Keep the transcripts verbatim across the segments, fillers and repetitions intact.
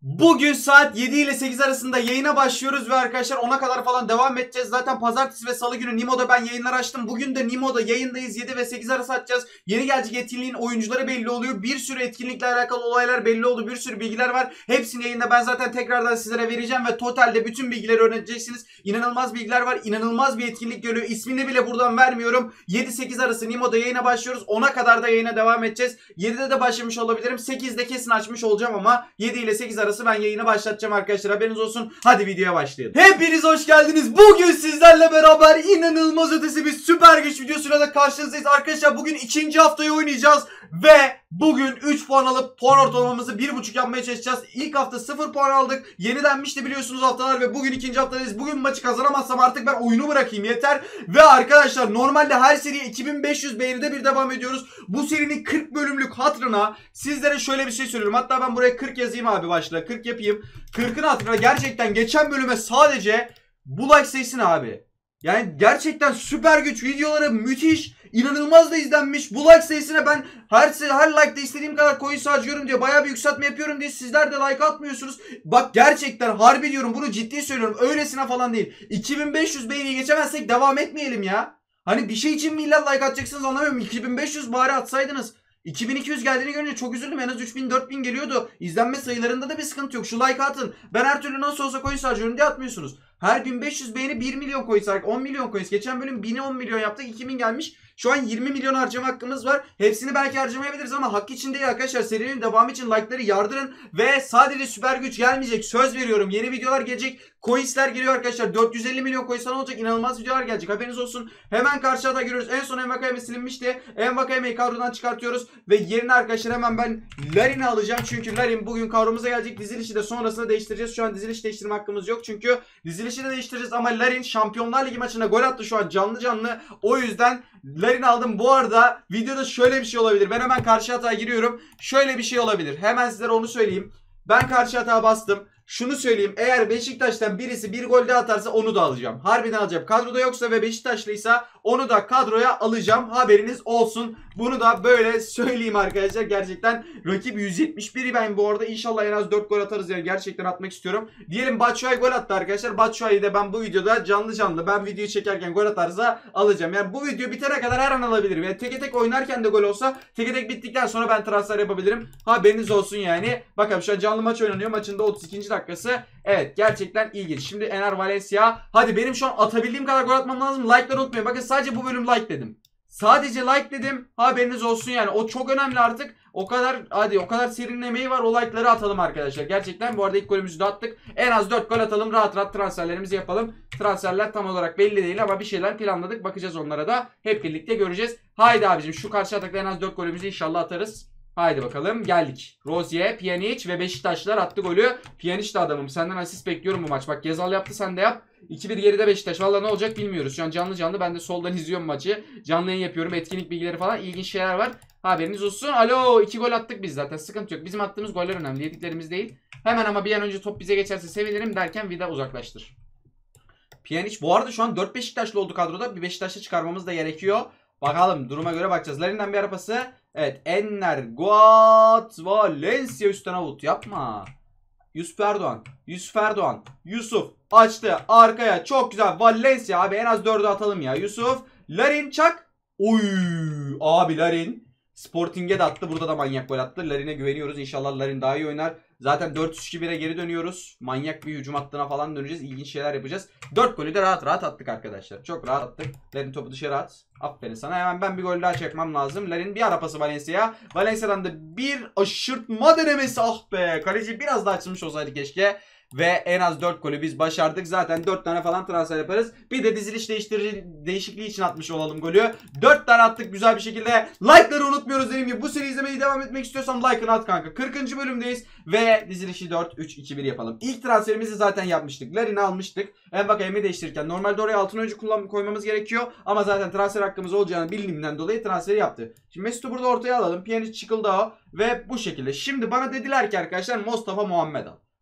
Bugün saat yedi ile sekiz arasında yayına başlıyoruz ve arkadaşlar ona kadar falan devam edeceğiz. Zaten pazartesi ve salı günü Nimo'da ben yayınlar açtım. Bugün de Nimo'da yayındayız. yedi ve sekiz arası açacağız. Yeni gelecek etkinliğin oyuncuları belli oluyor. Bir sürü etkinlikle alakalı olaylar belli oldu. Bir sürü bilgiler var. Hepsini yayında ben zaten tekrardan sizlere vereceğim ve totalde bütün bilgileri öğreneceksiniz. İnanılmaz bilgiler var. İnanılmaz bir etkinlik geliyor. İsmini bile buradan vermiyorum. yedi sekiz arası Nimo'da yayına başlıyoruz. ona kadar da yayına devam edeceğiz. yedide de başlamış olabilirim. sekizde kesin açmış olacağım ama yedi ile sekiz arası ben yayını başlatacağım arkadaşlar, haberiniz olsun. Hadi videoya başlayalım. Hepiniz hoş geldiniz. Bugün sizlerle beraber inanılmaz ötesi bir süper güç videosuyla da karşınızdayız arkadaşlar. Bugün ikinci haftayı oynayacağız ve bugün üç puan alıp puan ortalamamızı bir buçuk yapmaya çalışacağız. İlk hafta sıfır puan aldık. Yenilenmişti biliyorsunuz haftalar ve bugün ikinci haftadayız. Bugün maçı kazanamazsam artık ben oyunu bırakayım, yeter. Ve arkadaşlar normalde her seriye iki bin beş yüz beğenide bir devam ediyoruz. Bu serinin kırk bölümlük hatırına sizlere şöyle bir şey söylüyorum. Hatta ben buraya kırk yazayım abi başla. kırk yapayım. kırkın hatırına gerçekten geçen bölüme sadece bu like sayısını abi. Yani gerçekten süper güç videoları müthiş, inanılmaz da izlenmiş. Bu like sayısına ben her her like'da istediğim kadar coin harcıyorum diye, bayağı bir yükseltme yapıyorum diye sizler de like atmıyorsunuz. Bak gerçekten harbi diyorum, bunu ciddi söylüyorum. Öylesine falan değil. iki bin beş yüz beğeniyi geçemezsek devam etmeyelim ya. Hani bir şey için mi illa like atacaksınız anlamıyorum. iki bin beş yüz bari atsaydınız. iki bin iki yüz geldiğini görünce çok üzüldüm. En az üç bin dört bin geliyordu. İzlenme sayılarında da bir sıkıntı yok. Şu like atın. Ben her türlü nasıl olsa coin harcıyorum diye atmıyorsunuz. Her bin beş yüz beğeni bir milyon coin harcı. on milyon coin. Geçen bölüm bini on milyon yaptık. iki bin gelmiş. Şu an yirmi milyon harcama hakkımız var. Hepsini belki harcamayabiliriz ama hak için değil arkadaşlar. Serinin devamı için like'ları yardırın. Ve sadece süper güç gelmeyecek. Söz veriyorum. Yeni videolar gelecek. Coins'ler geliyor arkadaşlar. dört yüz elli milyon coins'tan olacak. İnanılmaz videolar gelecek. Haberiniz olsun. Hemen karşıda görüyoruz. En son Envakayeme silinmişti. Envakayeme'yi kadrodan çıkartıyoruz. Ve yerine arkadaşlar hemen ben Larin'i alacağım. Çünkü Larin bugün kadromuza gelecek. Dizilişi de sonrasında değiştireceğiz. Şu an diziliş değiştirme hakkımız yok. Çünkü dizilişi de değiştireceğiz. Ama Larin Şampiyonlar Ligi maçında gol attı şu an canlı canlı. O yüzden Larin aldım. Bu arada videoda şöyle bir şey olabilir. Ben hemen karşı hata giriyorum. Şöyle bir şey olabilir. Hemen sizlere onu söyleyeyim. Ben karşı hata bastım. Şunu söyleyeyim. Eğer Beşiktaş'tan birisi bir gol daha atarsa onu da alacağım. Harbiden alacağım. Kadroda yoksa ve Beşiktaşlıysa onu da kadroya alacağım. Haberiniz olsun. Bunu da böyle söyleyeyim arkadaşlar. Gerçekten rakip yüz yetmiş bir ben bu arada. İnşallah en az dört gol atarız yani. Gerçekten atmak istiyorum. Diyelim Batshuayi gol attı arkadaşlar. Batshuayi'yi de ben bu videoda canlı canlı ben videoyu çekerken gol atarsa alacağım. Yani bu video bitene kadar her an alabilirim. Yani teke tek oynarken de gol olsa teke tek bittikten sonra ben transfer yapabilirim. Haberiniz olsun yani. Bakalım şu an canlı maç oynanıyor. Maçın da otuz ikinci dakikası. Evet gerçekten ilginç. Şimdi Ener Valencia. Hadi benim şu an atabildiğim kadar gol atmam lazım. Like'ları unutmayın. Bakın sadece bu bölüm like dedim. Sadece like dedim. Haberiniz olsun yani. O çok önemli artık. O kadar hadi o kadar serinin emeği var. O like'ları atalım arkadaşlar. Gerçekten bu arada ilk golümüzü de attık. En az dört gol atalım. Rahat rahat transferlerimizi yapalım. Transferler tam olarak belli değil ama bir şeyler planladık. Bakacağız onlara da. Hep birlikte göreceğiz. Haydi abicim şu karşı atakta en az dört golümüzü inşallah atarız. Haydi bakalım geldik. Rozier, Pjanic ve Beşiktaşlılar attı golü. Pjanic de adamım. Senden asist bekliyorum bu maç. Bak Gezal yaptı, sen de yap. iki bir geride Beşiktaş. Valla ne olacak bilmiyoruz. Şu an canlı canlı ben de soldan izliyorum maçı. Canlı yayın yapıyorum. Etkinlik bilgileri falan. İlginç şeyler var. Haberiniz olsun. Alo iki gol attık biz zaten. Sıkıntı yok. Bizim attığımız goller önemli. Yediklerimiz değil. Hemen ama bir an önce top bize geçerse sevinirim derken vida uzaklaştır. Pjanic bu arada şu an dört Beşiktaşlı oldu kadroda. Bir Beşiktaş'ı çıkarmamız da gerekiyor. Bakalım duruma göre bakacağız. Larin'den bir ara pası. Evet Enner Guat Valencia üstten avut yapma. Yusuf Erdoğan. Yusuf Erdoğan. Yusuf açtı arkaya, çok güzel. Valencia abi en az dördü atalım ya. Yusuf. Larin çak. Oy abi Larin. Sporting'e de attı. Burada da manyak gol attı. Larin'e güveniyoruz. İnşallah Larin daha iyi oynar. Zaten dört üç iki bire geri dönüyoruz. Manyak bir hücum hattına falan döneceğiz. İlginç şeyler yapacağız. dört golü de rahat rahat attık arkadaşlar. Çok rahat attık. Larin topu dışarı at. Aferin sana. Hemen ben bir gol daha çekmem lazım. Larin bir ara pası Valencia'ya. Valencia'dan da bir aşırtma denemesi. Ah be. Kaleci biraz daha açılmış olsaydı keşke. Ve en az dört golü biz başardık. Zaten dört tane falan transfer yaparız. Bir de diziliş değiştirici değişikliği için atmış olalım golü. dört tane attık güzel bir şekilde. Like'ları unutmuyoruz dediğim gibi. Bu seri izlemeyi devam etmek istiyorsan like'ını at kanka. kırkıncı bölümdeyiz. Ve dizilişi dört üç iki bir yapalım. İlk transferimizi zaten yapmıştık. Larin'i almıştık. Envakayeme'yi değiştirirken. Normalde oraya altın oyuncu kullan koymamız gerekiyor. Ama zaten transfer hakkımız olacağını bildiğimden dolayı transferi yaptı. Şimdi Mesut'u burada ortaya alalım. Pjanic çıkıldı o. Ve bu şekilde. Şimdi bana dediler ki arkadaşlar Mustafa Muhammed al.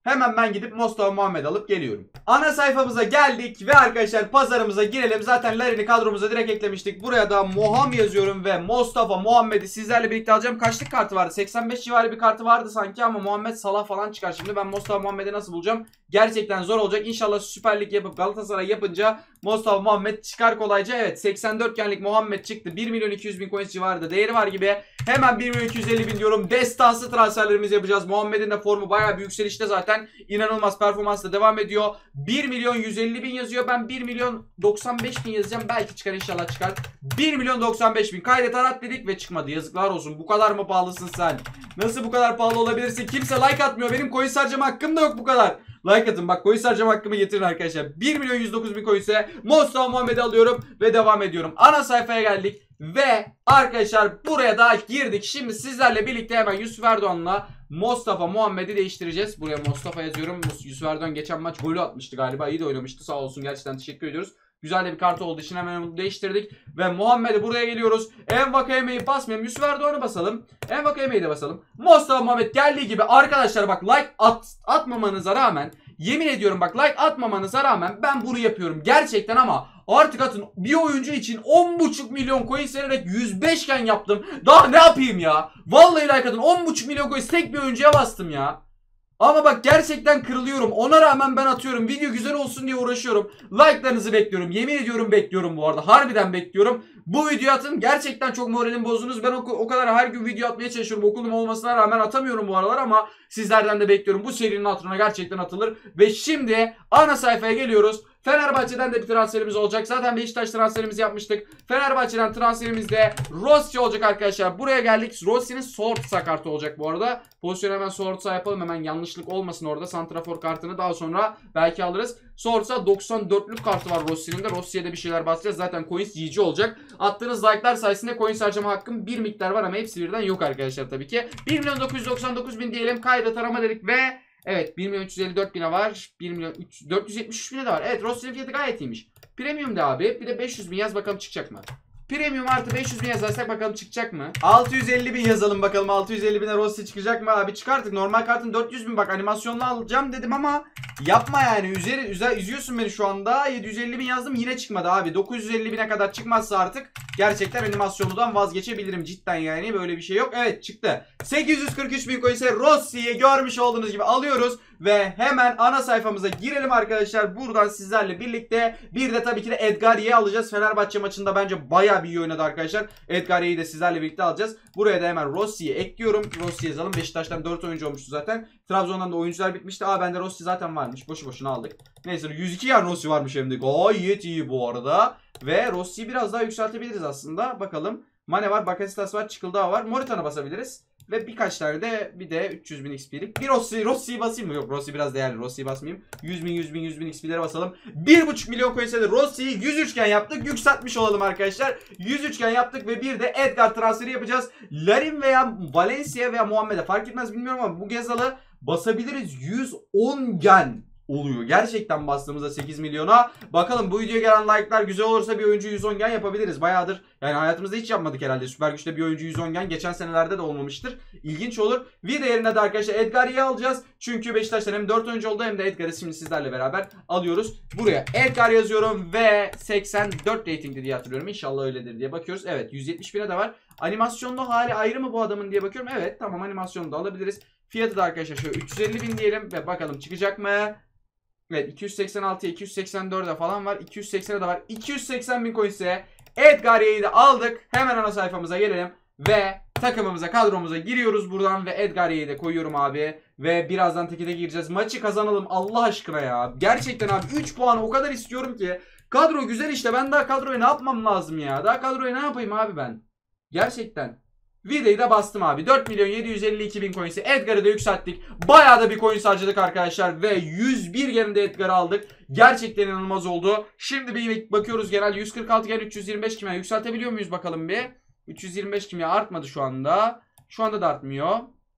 Hemen ben gidip Mustafa Muhammed alıp geliyorum. Ana sayfamıza geldik ve arkadaşlar pazarımıza girelim. Zaten Larin'i kadromuza direkt eklemiştik. Buraya da Muham yazıyorum ve Mustafa Muhammed'i sizlerle birlikte alacağım. Kaçlık kartı vardı? seksen beş civarı bir kartı vardı sanki ama Muhammed Salah falan çıkar şimdi. Ben Mustafa Muhammed'i nasıl bulacağım? Gerçekten zor olacak. İnşallah Süper Lig yapıp Galatasaray yapınca Mustafa Muhammed çıkar kolayca. Evet, seksen dört genlik Muhammed çıktı. bir milyon iki yüz bin coins civarında değeri var gibi. Hemen bir milyon iki yüz elli bin diyorum. Destansı transferlerimizi yapacağız. Muhammed'in de formu bayağı bir yükselişte zaten. İnanılmaz performansla devam ediyor. bir milyon yüz elli bin yazıyor. Ben bir milyon doksan beş bin yazacağım. Belki çıkar, inşallah çıkar. bir milyon doksan beş bin. Kaydet arat dedik ve çıkmadı. Yazıklar olsun. Bu kadar mı pahalısın sen? Nasıl bu kadar pahalı olabilirsin? Kimse like atmıyor. Benim coins harcama hakkım da yok bu kadar. Like atın. Bak, coins harcama hakkımı getirin arkadaşlar. bir milyon yüz dokuz bin coins'e Mustafa Muhammed'i alıyorum ve devam ediyorum. Ana sayfaya geldik ve arkadaşlar buraya da girdik. Şimdi sizlerle birlikte hemen Yusuf Erdoğan'la Mustafa Muhammed'i değiştireceğiz. Buraya Mustafa yazıyorum. Yusuf Erdoğan geçen maç golü atmıştı galiba. İyi de oynamıştı. Sağ olsun. Gerçekten teşekkür ediyoruz. Güzel de bir kartı olduğu için hemen onu değiştirdik. Ve Muhammed'i buraya geliyoruz. Envakayeme'yi basmayalım. Yusuf Erdoğan'ı basalım. Envakayeme'yi de basalım. Mustafa Muhammed geldiği gibi arkadaşlar bak, like at, atmamanıza rağmen, yemin ediyorum bak, like atmamanıza rağmen ben bunu yapıyorum. Gerçekten ama artık atın. Bir oyuncu için on buçuk milyon coin vererek yüz beş gen yaptım. Daha ne yapayım ya? Vallahi like atın. on buçuk milyon coin tek bir oyuncuya bastım ya. Ama bak gerçekten kırılıyorum. Ona rağmen ben atıyorum. Video güzel olsun diye uğraşıyorum. Like'larınızı bekliyorum. Yemin ediyorum bekliyorum bu arada. Harbiden bekliyorum. Bu videoyu atın. Gerçekten çok moralim bozdunuz. Ben o, o kadar her gün video atmaya çalışıyorum. Okulum olmasına rağmen atamıyorum bu aralar ama sizlerden de bekliyorum. Bu serinin hatırına gerçekten atılır. Ve şimdi ana sayfaya geliyoruz. Fenerbahçe'den de bir transferimiz olacak. Zaten Beşiktaş transferimizi yapmıştık. Fenerbahçe'den transferimiz de Rossi olacak arkadaşlar. Buraya geldik. Rossi'nin Sortsa kartı olacak bu arada. Pozisyonu hemen Sortsa yapalım. Hemen yanlışlık olmasın orada. Santrafor kartını daha sonra belki alırız. Sortsa doksan dörtlük kartı var Rossi'nin de. Rossi'ye de bir şeyler basacağız. Zaten coins G G olacak. Attığınız like'lar sayesinde coins harcama hakkım bir miktar var ama hepsi birden yok arkadaşlar tabii ki. bir milyon dokuz yüz doksan dokuz bin diyelim. Kayda tarama dedik ve evet, bir milyon üç yüz elli dört bine var. bir milyon dört yüz yetmiş üç bine de var. Evet, Rossi'nin fiyatı gayet iyiymiş. Premium de abi. Bir de beş yüz bin yaz bakalım çıkacak mı? Premium artı beş yüz bin yazarsak bakalım çıkacak mı? altı yüz elli bin yazalım bakalım. altı yüz elli bine Rossi çıkacak mı abi? Çıkarttık. Normal kartın dört yüz bin, bak animasyonlu alacağım dedim ama yapma yani. Üzeri, üzer, üzüyorsun beni şu anda. yedi yüz elli bin yazdım, yine çıkmadı abi. dokuz yüz elli bine kadar çıkmazsa artık gerçekten animasyonludan vazgeçebilirim cidden yani. Böyle bir şey yok. Evet, çıktı. sekiz yüz kırk üç bin coin ise Rossi'yi görmüş olduğunuz gibi alıyoruz. Ve hemen ana sayfamıza girelim arkadaşlar. Buradan sizlerle birlikte bir de tabii ki de Edgar'ı alacağız. Fenerbahçe maçında bence bayağı bir iyi oynadı arkadaşlar. Edgar'ı de sizlerle birlikte alacağız. Buraya da hemen Rossi'yi ekliyorum. Rossi yazalım. Beşiktaş'tan dört oyuncu olmuştu zaten. Trabzon'dan da oyuncular bitmişti. Aa, bende Rossi zaten varmış. Boşu boşuna aldık. Neyse, yüz iki yer Rossi varmış hem de. Gayet iyi bu arada. Ve Rossi'yi biraz daha yükseltebiliriz aslında. Bakalım. Mane var, Bakasetas var, Çıkıldağ var. Morita'na basabiliriz. Ve birkaç tane de bir de üç yüz bin X P'lik. Bir Rossi, Rossi'yi basayım mı? Yok, Rossi biraz değerli. Rossi'yi basmayayım. yüz bin, yüz bin, yüz bin X P'lere basalım. bir buçuk milyon coins'e de Rossi'yi yüz üçgen yaptık. Yükseltmiş olalım arkadaşlar. yüz üçgen yaptık ve bir de Edgar transferi yapacağız. Larin veya Valencia veya Muhammed'e fark etmez bilmiyorum ama bu Gezal'ı basabiliriz. yüz on gen oluyor. Gerçekten bastığımızda sekiz milyona. Bakalım bu videoya gelen like'lar güzel olursa bir oyuncu yüz on gen yapabiliriz. Bayağıdır yani hayatımızda hiç yapmadık herhalde. Süper Güç'te bir oyuncu yüz on gen geçen senelerde de olmamıştır. İlginç olur. Vida yerine de arkadaşlar Edgar'ı alacağız. Çünkü Beşiktaş'tan hem dört oyuncu oldu hem de Edgar'ı şimdi sizlerle beraber alıyoruz. Buraya Edgar yazıyorum ve seksen dört ratingli diye hatırlıyorum. İnşallah öyledir diye bakıyoruz. Evet, yüz yetmiş bine de var. Animasyonlu hali ayrı mı bu adamın diye bakıyorum. Evet, tamam, animasyonu da alabiliriz. Fiyatı da arkadaşlar şöyle üç yüz elli bin diyelim ve bakalım çıkacak mı? Evet, iki yüz seksen altıya iki yüz seksen dörde falan var. iki yüz seksene de var. iki yüz seksen bin coins'e Edgar'ı da aldık. Hemen ana sayfamıza gelelim. Ve takımımıza, kadromuza giriyoruz buradan. Ve Edgar'ı da koyuyorum abi. Ve birazdan teke tek gireceğiz. Maçı kazanalım Allah aşkına ya. Gerçekten abi üç puanı o kadar istiyorum ki. Kadro güzel işte. Ben daha kadroya ne yapmam lazım ya? Daha kadroya ne yapayım abi ben? Gerçekten. Vida'yı da bastım abi. dört milyon yedi yüz elli iki bin coins'i Edgar'ı da yükselttik. Bayağı da bir coins harcadık arkadaşlar. Ve yüz bir geninde Edgar'ı aldık. Gerçekten inanılmaz oldu. Şimdi bir bakıyoruz genel. yüz kırk altı gen üç yüz yirmi beş kimya. Yükseltebiliyor muyuz bakalım bir. üç yüz yirmi beş kimya artmadı şu anda. Şu anda da artmıyor.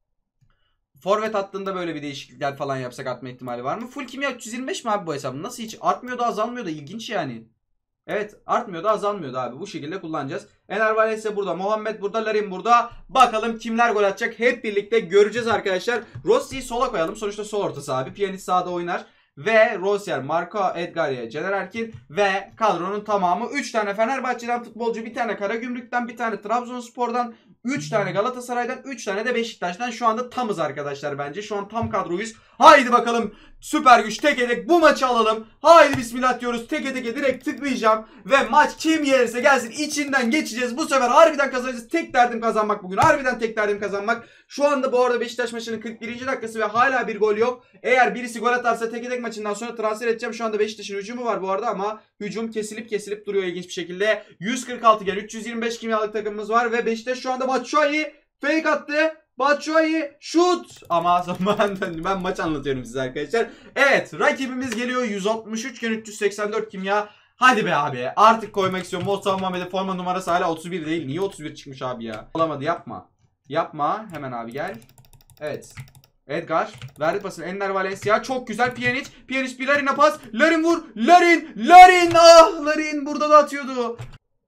Forvet hattında böyle bir değişiklikler falan yapsak artma ihtimali var mı? Full kimya üç yüz yirmi beş mi abi bu hesabın? Nasıl hiç artmıyor da azalmıyor da ilginç yani. Evet, artmıyor da azalmıyor da abi. Bu şekilde kullanacağız. Ener Valencia burada. Muhammed burada. Larin burada. Bakalım kimler gol atacak. Hep birlikte göreceğiz arkadaşlar. Rossi'yi sola koyalım. Sonuçta sol ortası abi. Pjanic sağda oynar. Ve Rosier, Marco, Edgaria, Caner Erkin ve kadronun tamamı. üç tane Fenerbahçe'den futbolcu, bir tane Karagümrük'ten, bir tane Trabzonspor'dan, üç tane Galatasaray'dan, üç tane de Beşiktaş'tan. Şu anda tamız arkadaşlar bence. Şu an tam kadroyuz. Haydi bakalım süper güç teke tek bu maçı alalım. Haydi bismillah diyoruz. Teke teke direkt tıklayacağım. Ve maç kim gelirse gelsin içinden geçeceğiz. Bu sefer harbiden kazanacağız. Tek derdim kazanmak bugün. Harbiden tek derdim kazanmak. Şu anda bu arada Beşiktaş maçının kırk birinci dakikası ve hala bir gol yok. Eğer birisi gol atarsa teke tek maçından sonra transfer edeceğim. Şu anda Beşiktaş'ın hücumu var bu arada ama hücum kesilip kesilip duruyor ilginç bir şekilde. yüz kırk altı gel. üç yüz yirmi beş kimyalık takımımız var ve Beşiktaş şu anda Batshuayi fake attı. Batshuayi şut. Ama ben, ben maç anlatıyorum size arkadaşlar. Evet, rakibimiz geliyor. yüz altmış üç gen üç yüz seksen dört kimya. Hadi be abi. Artık koymak istiyorum. Mustafa Muhammed'e forma numarası hala otuz bir değil. Niye otuz bir çıkmış abi ya? Olamadı, yapma. Yapma. Hemen abi gel. Evet. Edgar. Verdi pasını. Ener Valencia. Çok güzel. Pjanic. Pjanic bir Larin'e pas. Larin vur. Larin. Larin. Ah Larin burada da atıyordu.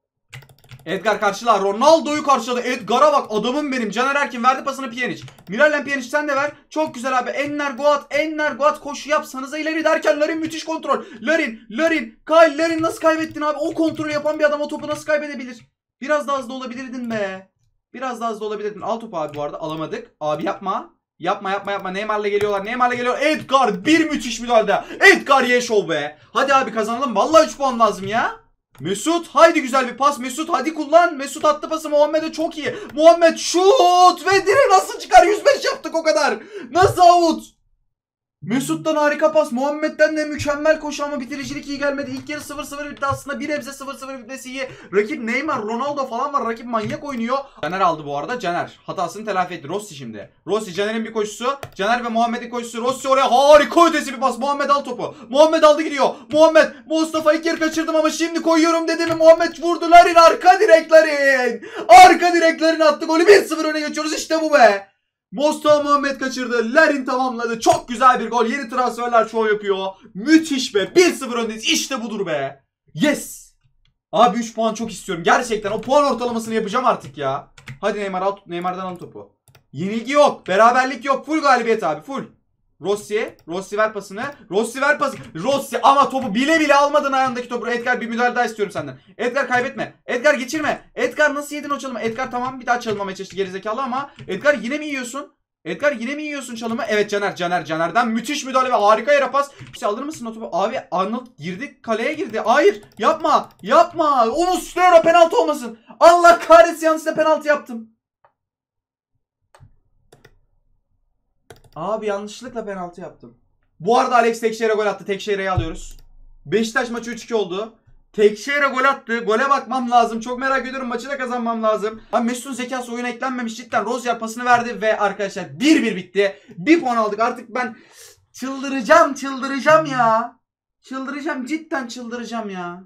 Edgar karşılar. Ronaldo'yu karşıladı. Edgar'a bak. Adamım benim. Caner Erkin verdi pasını Pjanic. Miralem Pjanic sen de ver. Çok güzel abi. Enner Goat. Enner Goat koşu yapsanıza ileri derken Larin müthiş kontrol. Larin. Larin. Kay. Larin nasıl kaybettin abi? O kontrolü yapan bir adam o topu nasıl kaybedebilir? Biraz daha hızlı olabilirdin be. Biraz daha hızlı olabilirdin. Al topu abi bu arada. Alamadık. Abi yapma. Yapma yapma yapma. Neymar'la geliyorlar. Neymar'la geliyor. Edgar bir müthiş müdahale. Edgar Yeşov be. Hadi abi kazanalım. Vallahi üç puan lazım ya. Mesut haydi güzel bir pas. Mesut hadi kullan. Mesut attı pası Muhammed'e çok iyi. Muhammed şut ve dire nasıl çıkar? yüz beş yaptık o kadar. Nasıl out? Mesut'tan harika pas. Muhammed'den de mükemmel koşu ama bitiricilik iyi gelmedi. İlk yarı sıfır sıfır bitti aslında. Bir nebze sıfır sıfır bitmesi iyi. Rakip Neymar, Ronaldo falan var. Rakip manyak oynuyor. Caner aldı bu arada. Caner hatasını telafi etti. Rossi şimdi. Rossi Caner'in bir koşusu. Caner ve Muhammed'in koşusu. Rossi oraya harika ötesi bir pas. Muhammed al topu. Muhammed aldı gidiyor. Muhammed. Mustafa ilk yarı kaçırdım ama şimdi koyuyorum dedi mi Muhammed vurdu. Larin arka direklerin. Arka direklerin attı golü. bir sıfır öne geçiyoruz. İşte bu be. Mustafa Muhammed kaçırdı. Larin tamamladı. Çok güzel bir gol. Yeni transferler şov yapıyor. Müthiş be. bir sıfır öndeyiz. İşte budur be. Yes. Abi üç puan çok istiyorum. Gerçekten o puan ortalamasını yapacağım artık ya. Hadi Neymar al. Neymar'dan al topu. Yenilgi yok. Beraberlik yok. Full galibiyet abi. Full. Rossi. Rossi ver pasını. Rossi ver pasını. Rossi ama topu bile bile almadın ayağındaki topu. Edgar bir müdahale daha istiyorum senden. Edgar kaybetme. Edgar geçirme. Edgar nasıl yedin o çalımı? Edgar tamam bir daha çalınmamaya çalıştı gerizekalı ama. Edgar yine mi yiyorsun? Edgar yine mi yiyorsun çalımı? Evet Caner. Caner. Caner'den müthiş müdahale ve harika yere pas. Bir şey alır mısın o topu? Abi Arnold girdi. Kaleye girdi. Hayır. Yapma. Yapma. Onu Muslera penaltı olmasın. Allah kahretsin yanlışlıkla penaltı yaptım. Abi yanlışlıkla penaltı yaptım. Bu arada Alex Tekşehir'e gol attı. Tekşehir'i alıyoruz. Beşiktaş maçı üç iki oldu. Tekşehir'e gol attı. Gole bakmam lazım. Çok merak ediyorum. Maçı da kazanmam lazım. Abi Mesut'un zekası oyuna eklenmemiş. Cidden Rozier pasını verdi ve arkadaşlar bir bir bitti. Bir puan aldık. Artık ben çıldıracağım. Çıldıracağım ya. Çıldıracağım. Cidden çıldıracağım ya.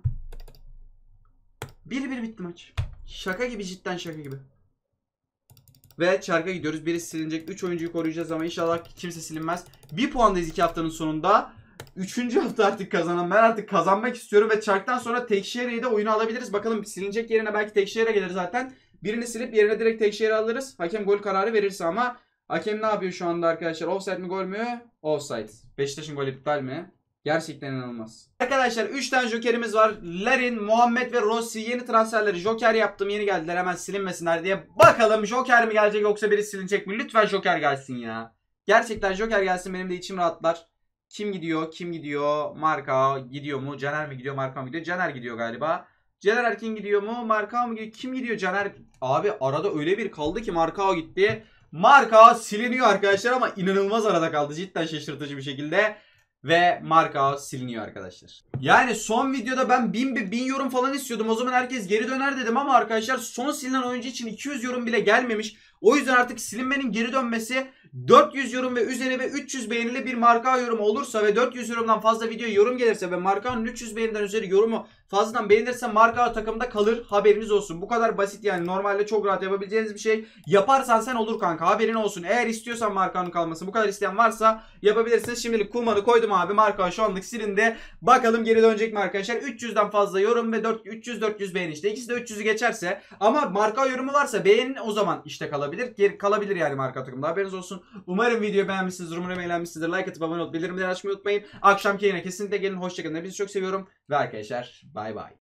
bir bir bitti maç. Şaka gibi, cidden şaka gibi. Ve çarka gidiyoruz. Biri silinecek. üç oyuncuyu koruyacağız ama inşallah kimse silinmez. bir puandayız iki haftanın sonunda. üçüncü hafta artık kazanan. Ben artık kazanmak istiyorum ve çarktan sonra Tekşehir'i de oyunu alabiliriz. Bakalım silinecek yerine belki Tekşehir'e gelir zaten. Birini silip yerine direkt Tekşehir'i alırız. Hakem gol kararı verirse ama hakem ne yapıyor şu anda arkadaşlar? Offside mi gol mü? Offside. Beşiktaş'ın golü iptal mi? Gerçekten inanılmaz. Arkadaşlar üç tane jokerimiz var. Larin, Muhammed ve Rossi yeni transferleri joker yaptım. Yeni geldiler hemen silinmesinler diye. Bakalım joker mi gelecek yoksa biri silinecek mi? Lütfen joker gelsin ya. Gerçekten joker gelsin benim de içim rahatlar. Kim gidiyor? Kim gidiyor? Marka gidiyor mu? Caner mi gidiyor? Marka mı gidiyor? Caner gidiyor galiba. Caner Erkin gidiyor mu? Marka mı gidiyor? Kim gidiyor? Caner. Abi arada öyle bir kaldı ki Marka gitti. Marka siliniyor arkadaşlar ama inanılmaz arada kaldı. Cidden şaşırtıcı bir şekilde. Ve marka siliniyor arkadaşlar. Yani son videoda ben bin, bin yorum falan istiyordum. O zaman herkes geri döner dedim ama arkadaşlar son silinen oyuncu için iki yüz yorum bile gelmemiş. O yüzden artık silinmenin geri dönmesi dört yüz yorum ve üzeri ve üç yüz beğenili bir marka yorum olursa ve dört yüz yorumdan fazla video yorum gelirse ve markanın üç yüz beğeniden üzeri yorumu Fazladan beğenirse Marka takımda kalır. Haberiniz olsun. Bu kadar basit yani. Normalde çok rahat yapabileceğiniz bir şey. Yaparsan sen olur kanka. Haberin olsun. Eğer istiyorsan Marka'nın kalması, bu kadar isteyen varsa yapabilirsiniz. Şimdilik Kuman'ı koydum abi. Marka şu anlık silindi. Bakalım geri dönecek mi arkadaşlar? üç yüzden fazla yorum ve üç yüz dört yüz beğeni işte. İkisi de üç yüzü geçerse ama Marka yorumu varsa beğenin, o zaman işte kalabilir. Geri kalabilir yani Marka takımda. Haberiniz olsun. Umarım videoyu beğenmişsinizdir. Umarım eğlenmişsinizdir. Like atıp abone olup bildirimleri açmayı unutmayın. Akşamki yayına kesinlikle gelin. Hoşçakalın. Hepinizi çok seviyorum. Ve arkadaşlar bay bay.